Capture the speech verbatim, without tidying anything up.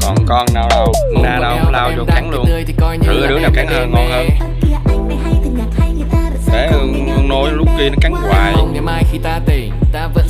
Còn con nào đâu, na đâu, lao vô cắn luôn. Thử đứa nào cắn hơn, ngon hơn. Để con nôi lúc kia nó cắn hoài.